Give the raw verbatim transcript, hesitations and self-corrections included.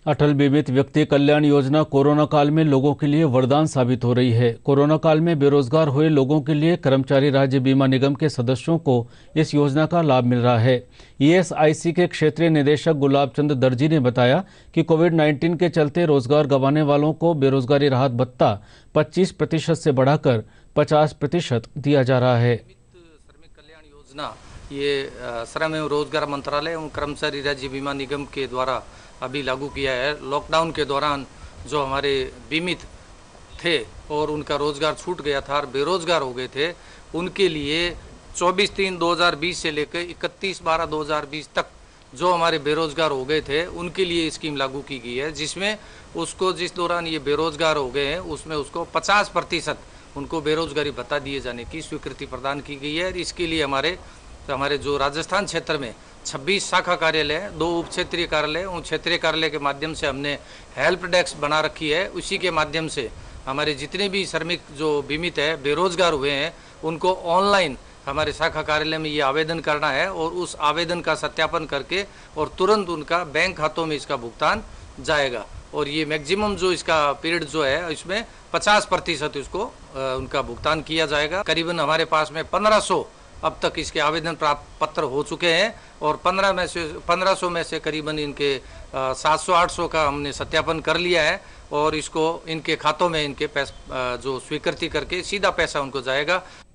अटल बीमित व्यक्ति कल्याण योजना कोरोना काल में लोगों के लिए वरदान साबित हो रही है। कोरोना काल में बेरोजगार हुए लोगों के लिए कर्मचारी राज्य बीमा निगम के सदस्यों को इस योजना का लाभ मिल रहा है। ई एस आई सी के क्षेत्रीय निदेशक गुलाब चंद दर्जी ने बताया कि कोविड उन्नीस के चलते रोजगार गंवाने वालों को बेरोजगारी राहत भत्ता पच्चीस प्रतिशत से बढ़ाकर पचास प्रतिशत दिया जा रहा है। श्रमिक कल्याण योजना ये श्रम एवं रोजगार मंत्रालय एवं कर्मचारी राज्य बीमा निगम के द्वारा अभी लागू किया है। लॉकडाउन के दौरान जो हमारे बीमित थे और उनका रोजगार छूट गया था और बेरोजगार हो गए थे, उनके लिए चौबीस तीन दो हज़ार बीस से लेकर इकतीस बारह दो हज़ार बीस तक जो हमारे बेरोजगार हो गए थे उनके लिए स्कीम लागू की गई है, जिसमें उसको जिस दौरान ये बेरोजगार हो गए हैं उसमें उसको पचास प्रतिशत उनको बेरोजगारी भत्ता दिए जाने की स्वीकृति प्रदान की गई है। इसके लिए हमारे तो हमारे जो राजस्थान क्षेत्र में छब्बीस शाखा कार्यालय हैं, दो उप क्षेत्रीय कार्यालय, उन क्षेत्रीय कार्यालय के माध्यम से हमने हेल्प डेस्क बना रखी है। उसी के माध्यम से हमारे जितने भी श्रमिक जो बीमित है बेरोजगार हुए हैं उनको ऑनलाइन हमारे शाखा कार्यालय में ये आवेदन करना है और उस आवेदन का सत्यापन करके और तुरंत उनका बैंक खातों में इसका भुगतान जाएगा। और ये मैक्सिमम जो इसका पीरियड जो है इसमें पचास प्रतिशत इसको उनका भुगतान किया जाएगा। करीबन हमारे पास में पंद्रह सौ अब तक इसके आवेदन प्राप्त पत्र हो चुके हैं और पंद्रह में से पंद्रह सौ में से करीबन इनके सात सौ आठ सौ का हमने सत्यापन कर लिया है और इसको इनके खातों में इनके पैसा जो स्वीकृति करके सीधा पैसा उनको जाएगा।